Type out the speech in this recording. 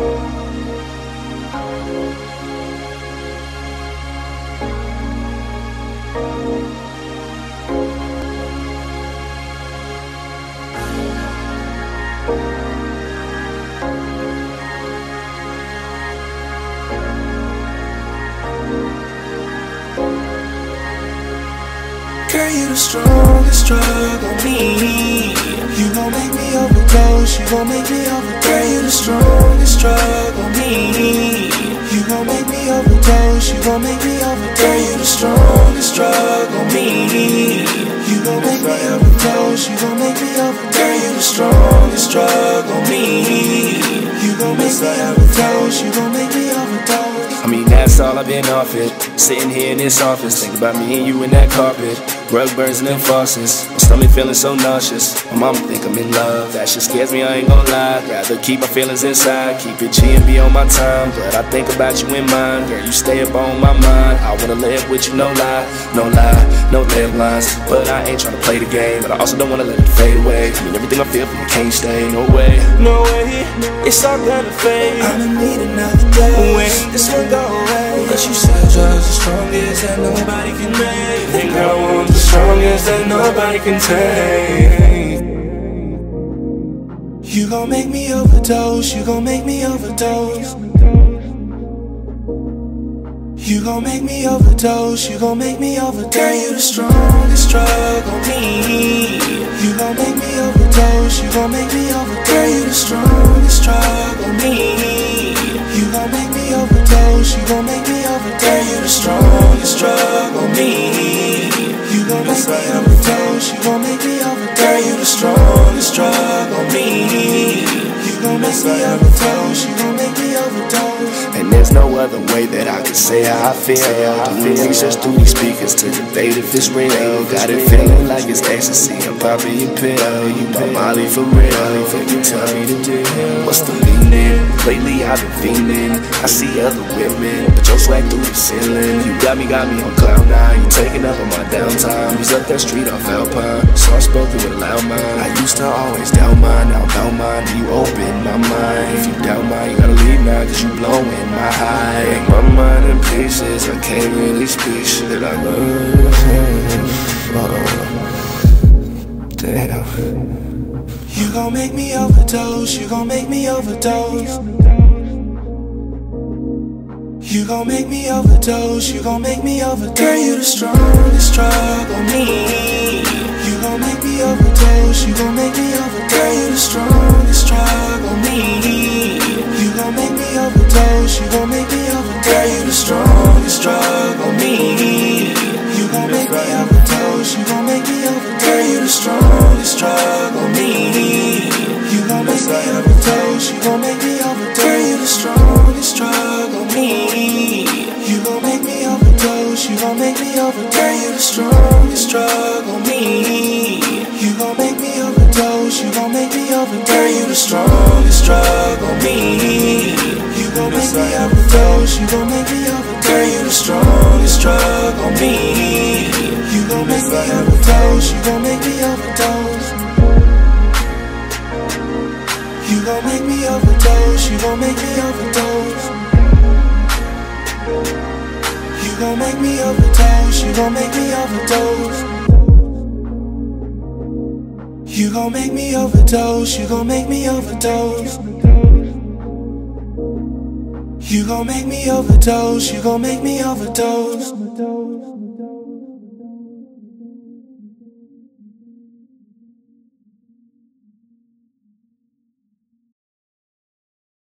Girl, you the strongest drug on me. You gon' make me overdose, you gon' make me overdose. Girl, you the strongest drug on me. You gon' make me overdose, you gon' make me overdose. Girl, you the strongest drug on me. You gon' make me overdose, you gon' make me overdose. Girl, you the strongest drug on me. You gon' make me overdose, you gon' make me overdose. I mean, that's all I've been offered. Sitting here in this office, think about me and you in that carpet. Rug burns and then faucets. My stomach feeling so nauseous. My mama think I'm in love. That shit scares me, I ain't gon' lie. Rather keep my feelings inside. Keep it G and be on my time. But I think about you in mind. Girl, you stay up on my mind. I wanna live with you, no lie. No lie, no deadlines. But I ain't tryna play the game. But I also don't wanna let it fade away. I mean, everything I feel for you can't stay. No way, no way. It's all gonna fade. I'ma need another day when this one go away. But you said drugs the strongest that nobody can make. And girl, I'm the strongest that nobody can take. You gon' make me overdose, you gon' make me overdose. You gon' make me overdose, you gon' make me overdose. Girl, you the strongest drug on me. You gon' make me overdose, you gon' make me overdose. Girl, you the strongest drug on me. You gon' make me overdose, you gon' make me overdose. Girl, you the strongest drug on me. You gon' make me overdose, you gon' make me overdose. Girl, you the strongest drug on me. You gon' make me overdose, you gon' make me overdose. And there's no other way that I can say how I feel. Doing research through these speakers to debate if it's real. Got it feeling like it's ecstasy, I'm popping your pill. You my Molly for real, you tell me the deal. What's the meaning? Lately I've been fiending. I see other women, but your swag through the ceiling. You got me on cloud nine. You taking up on my downtime. He's up that street off Alpine, so I spoke with a loud mind. I used to always doubt mine, now don't mind. You open my mind. If you doubt mine, you gotta leave now, cause you blowing my high. Break my mind in pieces, I can't really speak shit. I love. Damn. You gon' make me overdose, you gon' make me overdose. You gon' make me overdose, you gon' make me overdose. Girl, you the strongest drug on me. You gon' make me overdose, you gon' make me overdose. Girl, you the strongest drug on me. You gon' make me overdose, you gon' make me overdose. Girl, you the strongest drug on me. You gon' make me overdose, you gon' make me overdose. Girl, you the strongest drug on me. You gon' make me overdose, you gon' make me overdose. Girl, you the strongest drug on me. You gon' make me overdose, you gon' make me overdose. Girl, you the strongest drug on me. You gon' make me overdose, you gon' make me overdose. Girl, you the strongest drug on me. You gon' make me overdose, you gon' make me overdose. Girl, you the strongest drug on me. You gon' make me overdose, you gon' make me overdose. You gon' make me overdose, you gon' make me overdose. You gon' make me overdose, you gon' make me overdose. You gon' make me overdose, you gon' make me overdose. You gon' make me overdose, you gon' make me overdose.